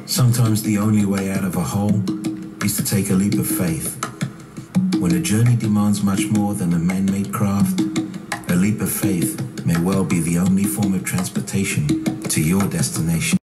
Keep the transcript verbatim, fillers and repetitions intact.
Sometimes the only way out of a hole is to take a leap of faith. When a journey demands much more than a man-made craft, a leap of faith may well be the only form of transportation to your destination.